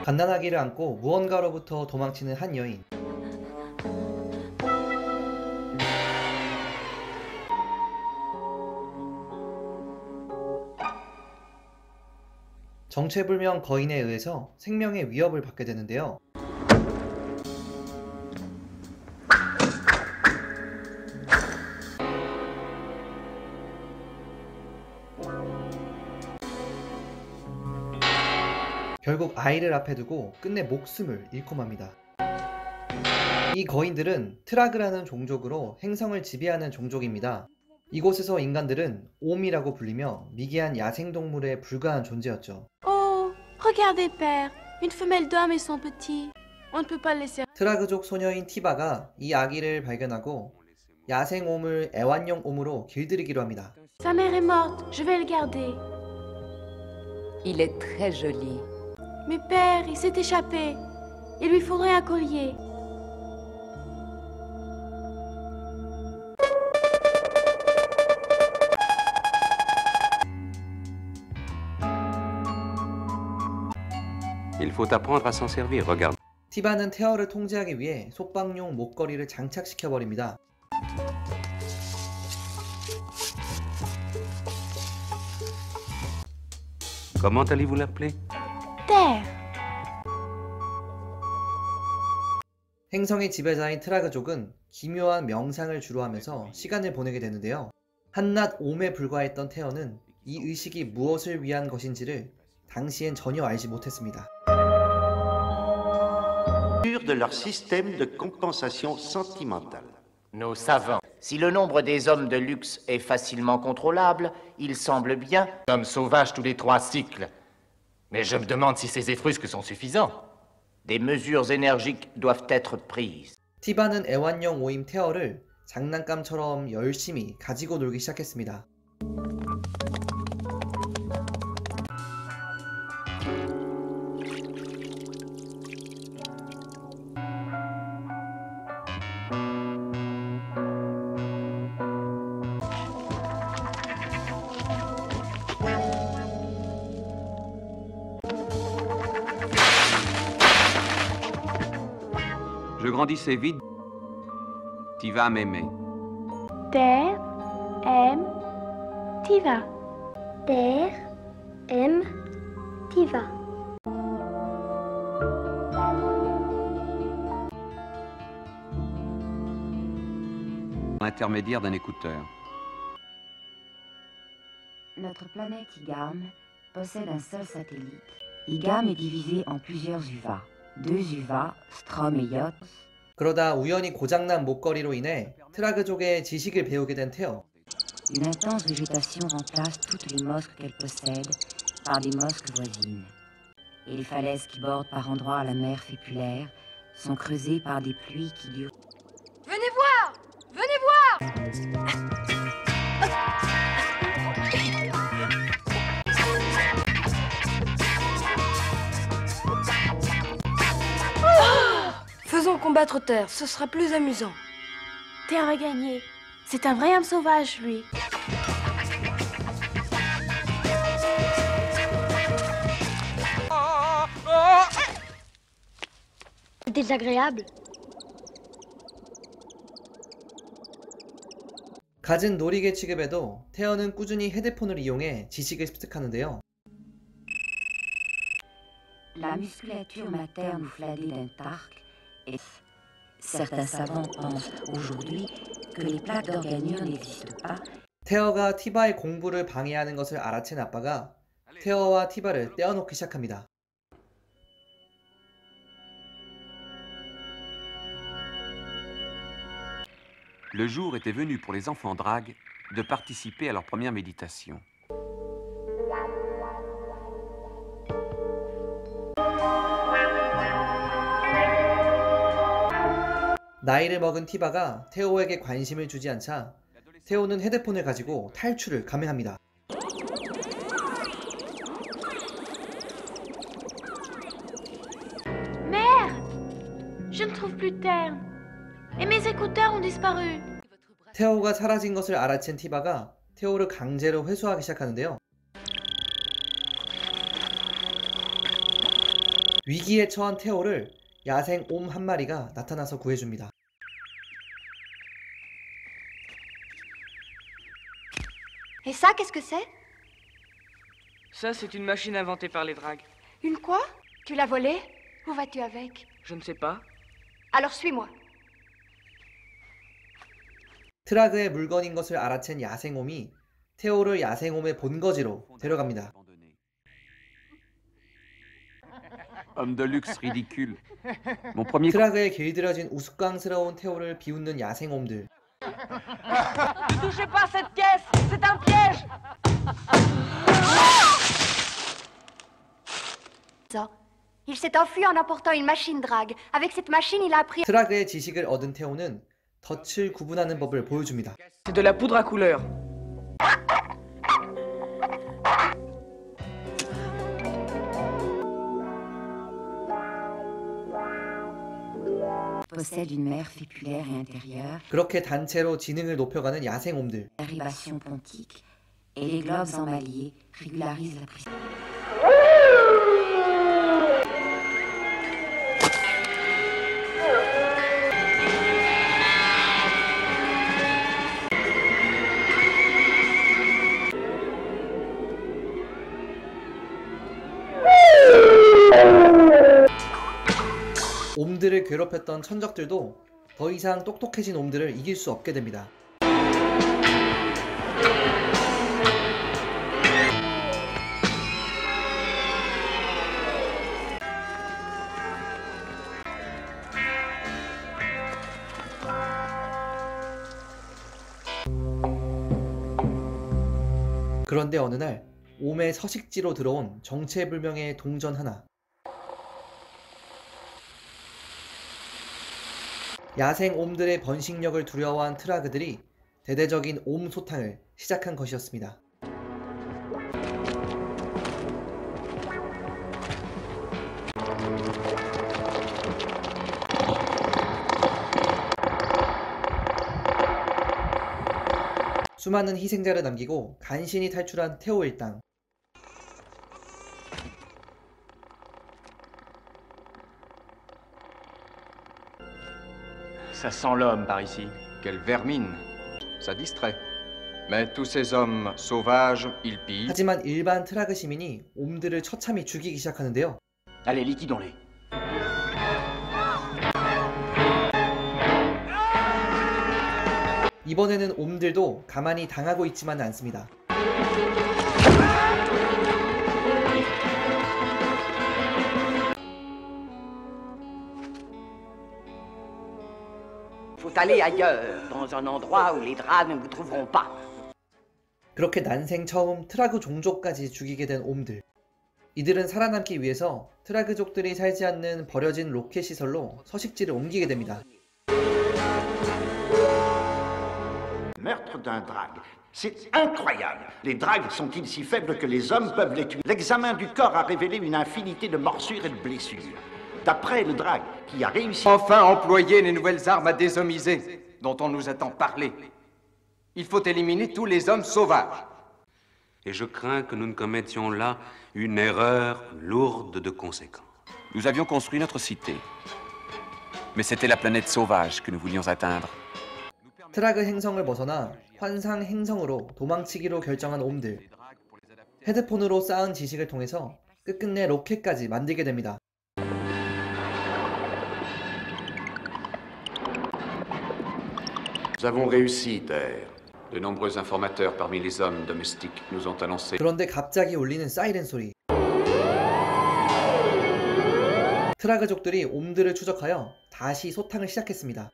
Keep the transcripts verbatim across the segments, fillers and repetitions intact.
갓난아기를 안고 무언가로부터 도망치는 한 여인. 정체불명 거인에 의해서 생명의 위협을 받게 되는데요. 결국 아이를 앞에 두고 끝내 목숨을 잃고 맙니다. 이 거인들은 트라그라는 종족으로 행성을 지배하는 종족입니다. 이곳에서 인간들은 옴이라고 불리며 미개한 야생동물에 불과한 존재였죠. Oh, regardez, père. Une femelle d'homme et son petit. On ne peut pas le laisser. 트라그족 소녀인 티바가 이 아기를 발견하고 야생 옴을 애완용 옴으로 길들이기로 합니다. Sa mère est morte. Je vais le garder. Il est très joli. Mais père, il s'est échappé. Il lui faudrait un collier. Il faut apprendre à s'en servir, regarde. 티바는 테어를 통제하기 위해 속박용 목걸이를 장착시켜버립니다. Comment allez-vous l'appeler? Terre. 행성의 지배자인 트라그족은 기묘한 명상을 주로 하면서 시간을 보내게 되는데요. 한낱 옴에 불과했던 테어는 이 의식이 무엇을 위한 것인지를 당시엔 전혀 알지 못했습니다. de leur système de compensation sentimentale. Nos savants. Si le nombre des hommes de luxe est facilement contrôlable, il semble bien... Hommes sauvages tous les trois cycles. Mais je me demande si ces effrusques sont suffisants. Des mesures énergiques doivent être prises. 티바는 애완용 오임 테어를 장난감처럼 열심히 가지고 놀기 시작했습니다. Je grandissais vite. Tu vas m'aimer. Terre, aime, t'y vas. Terre, aime, t'y vas. L'intermédiaire d'un écouteur. Notre planète Igam possède un seul satellite. Igam est divisé en plusieurs U V A. Deux U V A, Strom et Yot. 그러다 우연히 고장난 목걸이로 인해 트라그족의 지식을 배우게 된 테어. Une intense végétation remplace toutes les mosques qu'elle possède par des mosques voisines. Et les falaises qui bordent par endroits la mer féculaire sont creusées par des pluies qui durent. Venez voir! Venez voir! Faisons combattre Terre, ce sera plus amusant. Terre a gagné. C'est un vrai homme sauvage, lui. C'est désagréable. 갖은 놀이개 취급에도 테어는 꾸준히 헤드폰을 이용해 지식을 습득하는데요. La musculature materne ou fladée d'un tarque est... Certains savants pensent aujourd'hui que les plaques d'organure n'existent pas. 테어가 티바의 공부를 방해하는 것을 알아챈 아빠가 테어와 티바를 떼어놓기 시작합니다. Le jour était venu pour les enfants dragues de participer à leur première méditation. 나이를 먹은 티바가 테오에게 관심을 주지 않자 테오는 헤드폰을 가지고 탈출을 감행합니다. Mère! Je ne trouve plus Terre. Et mes écouteurs ont disparu. 테오가 사라진 것을 알아챈 티바가 테오를 강제로 회수하기 시작하는데요. 위기에 처한 테오를 야생 옴 한 마리가 나타나서 구해줍니다. Et ça, qu'est-ce que c'est? Ça, c'est une machine inventée par les dragues. Une quoi? Tu l'as volée? Où vas-tu avec? Je ne sais pas. Alors suis-moi. 트라그의 물건인 것을 알아챈 야생옴이 테오를 야생옴의 본거지로 데려갑니다. Homme de luxe ridicule. Mon premier 트라그에 길들여진 우스꽝스러운 테오를 비웃는 야생옴들. Ne touchez pas cette caisse! C'est un piège! Ça. Il s'est enfui en emportant une machine drague. Avec cette machine, il a appris... 트라그의 지식을 얻은 테오는 덫을 구분하는 법을 보여줍니다. C'est de la poudre à couleur. Possède une mère féculaire et intérieure, 그렇게 단체로 지능을 높여가는 야생옴들. dérivation pontique, et les globes emmaliés régularisent la pression. 옴들을 괴롭혔던 천적들도 더 이상 똑똑해진 옴들을 이길 수 없게 됩니다. 그런데 어느 날 옴의 서식지로 들어온 정체불명의 동전 하나. 야생 옴들의 번식력을 두려워한 트라그들이 대대적인 옴 소탕을 시작한 것이었습니다. 수많은 희생자를 남기고 간신히 탈출한 테오 일당. Ça sent l'homme par ici. Quelle vermine. Ça distrait. Mais tous ces hommes sauvages, ils pillent. 하지만 일반 트라그 시민이 옴들을 처참히 죽이기 시작하는데요. Allez, liquidons-les. 이번에는 옴들도 가만히 당하고 있지만은 않습니다. Faut aller ailleurs, dans un endroit où les draps ne vous trouveront pas. 그렇게 난생 처음 트라그 종족까지 죽이게 된 옴들. 이들은 살아남기 위해서 트라그족들이 살지 않는 버려진 로켓 시설로 서식지를 옮기게 됩니다. Meurtre d'un drague. C'est incroyable. Les dragues sont-ils si faibles que les hommes peuvent les tuer? L'examen du corps a révélé une infinité de morsures et de blessures. D'après le drague, qui a réussi... Enfin employer les nouvelles armes à déshomiser, dont on nous a tant parlé. Il faut éliminer tous les hommes sauvages. Et je crains que nous ne commettions là une erreur lourde de conséquences. Nous avions construit notre cité. Mais c'était la planète sauvage que nous voulions atteindre. 트라그 행성을 벗어나 환상 행성으로 도망치기로 결정한 옴들. 헤드폰으로 쌓은 지식을 통해서 끝끝내 로켓까지 만들게 됩니다. Nous avons réussi, Terre. De nombreux informateurs parmi les hommes domestiques nous ont annoncé. 그런데 갑자기 울리는 사이렌 소리. 트라그족들이 옴들을 추적하여 다시 소탕을 시작했습니다.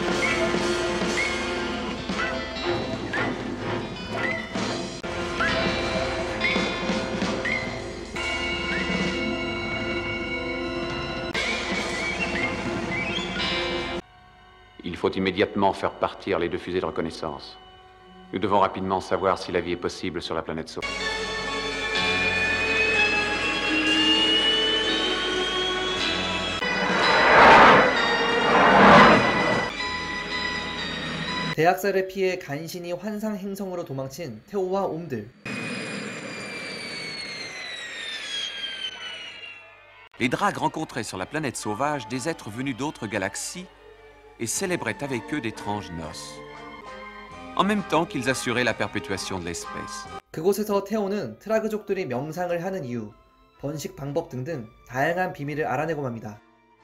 Il faut immédiatement faire partir les deux fusées de reconnaissance. Nous devons rapidement savoir si la vie est possible sur la planète sauvage. 대학살을 피해 간신히 환상 행성으로 도망친 테오와 옴들. Les dragues rencontraient sur la planète sauvage des êtres venus d'autres galaxies et célébraient avec eux d'étranges noces, en même temps qu'ils assuraient la perpétuation de l'espèce. 그곳에서 테오는 트라그족들이 명상을 하는 이유, 번식 방법 등등 다양한 비밀을 알아내고 맙니다.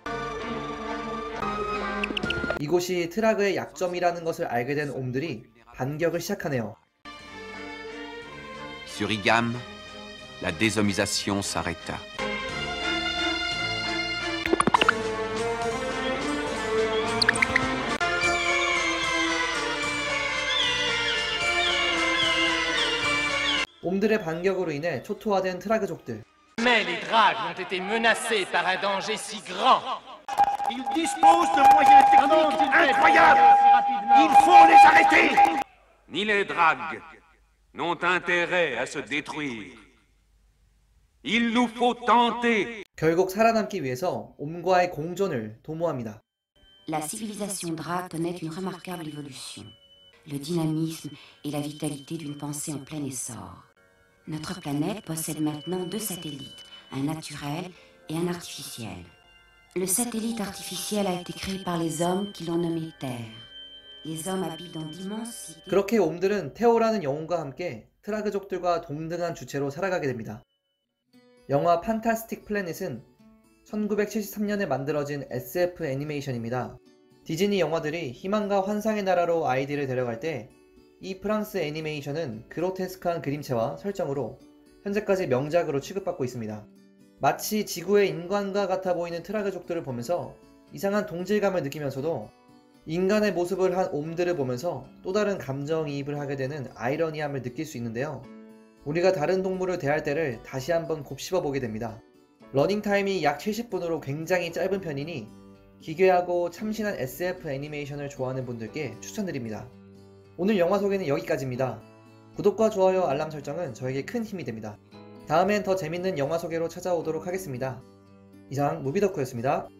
이곳이 트라그의 약점이라는 것을 알게 된 옴들이 반격을 시작하네요. Sur Igam, la déshomisation s'arrêta. 옴들의 반격으로 인해 초토화된 트라그족들. Mais les dragues ont été menacés par un danger si grand. Ils disposent de moyens techniques incroyables. Il faut les arrêter. Ni les dragues n'ont intérêt à se détruire. Il nous faut tenter. 결국 살아남기 위해서 옴과의 공존을 도모합니다. La civilisation Dra connaît une remarquable évolution. Le dynamisme et la vitalité d'une pensée en plein essor. Notre planète possède maintenant deux satellites, un naturel et un artificiel. Le satellite artificiel a été créé par les hommes qui l'ont nommé Terre. Les hommes habitent dans d'immenses cités. 그렇게 옴들은 테오라는 영웅과 함께 트라그족들과 동등한 주체로 살아가게 됩니다. 영화 판타스틱 플래닛은 천구백칠십삼 년에 만들어진 에스에프 애니메이션입니다. 디즈니 영화들이 희망과 환상의 나라로 아이들을 데려갈 때 이 프랑스 애니메이션은 그로테스크한 그림체와 설정으로 현재까지 명작으로 취급받고 있습니다. 마치 지구의 인간과 같아 보이는 트라그족들을 보면서 이상한 동질감을 느끼면서도 인간의 모습을 한 옴들을 보면서 또 다른 감정이입을 하게 되는 아이러니함을 느낄 수 있는데요. 우리가 다른 동물을 대할 때를 다시 한번 곱씹어 보게 됩니다. 러닝타임이 약 칠십 분으로 굉장히 짧은 편이니 기괴하고 참신한 에스에프 애니메이션을 좋아하는 분들께 추천드립니다. 오늘 영화 소개는 여기까지입니다. 구독과 좋아요, 알람 설정은 저에게 큰 힘이 됩니다. 다음엔 더 재밌는 영화 소개로 찾아오도록 하겠습니다. 이상 무비덕후였습니다.